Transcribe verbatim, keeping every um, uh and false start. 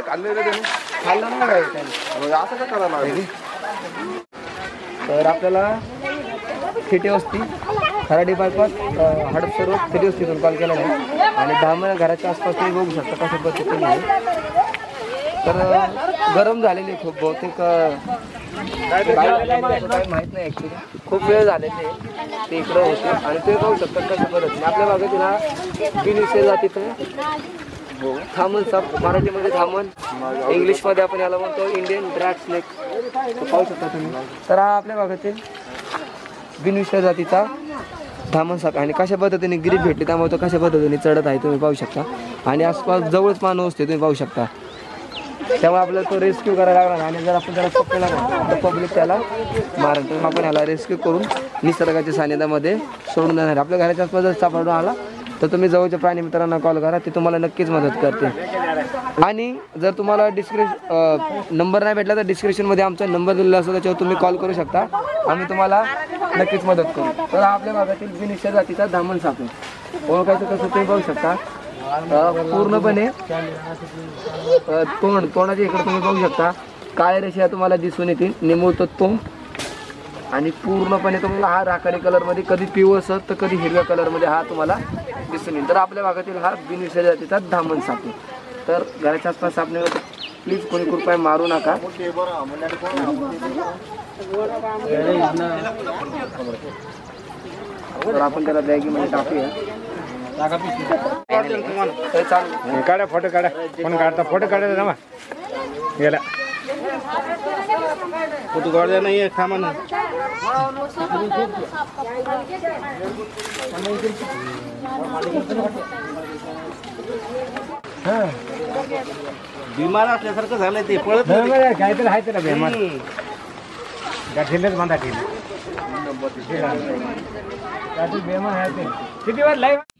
खाल्लेलं त्याने खाल्लं नाही काय त्याने. मग असं काय करायला लागेल? तर आपल्याला थिटे वस्ती खराडी बायपास हडपसर थिटे वस्तीतून कॉल केला आहे आणि दहा घराच्या आसपास तुम्ही बघू शकता कशा पद्धतीने आहे. तर गरम झालेली खूप बहुतेक काय माहीत नाही ॲक्च्युली खूप वेळ झालेले ते इकडं होते आणि ते बघू शकतात कशा पद्धतीने आपल्या भागातील हा बिनविषय जातीचं थामन साप मराठीमध्ये थामन इंग्लिशमध्ये आपण याला म्हणतो इंडियन ड्रॅग स्नेक पाहू शकता तुम्ही. तर हा आपल्या भागातील बिनविषय जातीचा धामण साप आणि कशा पद्धतीने ग्रीप भेटली त्यामुळे तो कशा पद्धतीने चढत आहे तुम्ही पाहू शकता आणि आसपास जवळच माणूस असते तुम्ही पाहू शकता. त्यामुळे आपल्याला तो रेस्क्यू करायला लागला आणि जर आपण त्याला पकडला नाही तर पब्लिक त्याला मारेल. तर आपण याला रेस्क्यू करून निसर्गाच्या सानिध्यामध्ये सोडून देणार. आपल्या घराच्या आसपास जर सापडून आला तर तुम्ही जवळच्या प्राणी मित्रांना कॉल करा ते तुम्हाला नक्कीच मदत करते. आणि जर तुम्हाला डिस्क्रिप नंबर नाही भेटला तर डिस्क्रिप्शनमध्ये आमचा नंबर दिलेला असतो त्याच्यावर तुम्ही कॉल करू शकता आम्ही तुम्हाला नक्कीच मदत करू. तर आपल्या भागातील बिनविषय जातीचा धामण साप आहे. ओळखायचं कसं तुम्ही पाहू शकता पूर्णपणे तोंड तोंडाच्या इकडे तुम्ही बघू शकता काळ्या रेषा तुम्हाला दिसून येतील निमुळतो तोंड आणि पूर्णपणे तुम्हाला हा राखाडी कलरमध्ये कधी पिवळसर तर कधी हिरव्या कलरमध्ये हा तुम्हाला दिसून येईल. तर आपल्या भागातील हा बिनविषय जातीचा धामण साप आहे. तर घराच्या आसपास सापणे प्लीज कोणी कृपया मारू नका. तर आपण त्याला बॅगीमध्ये टाकूया. काढा फोटो काढा कोण काढता फोटो काढायला ना गेला फोटो काढायला नाही थांबा ना. बिमार असल्यासारखं झालंय ते पळत काहीतरी आहे त्याला बिमार गाठीलच बांधा ठेवली बेमार आहे ते किती वेळ लाईव्ह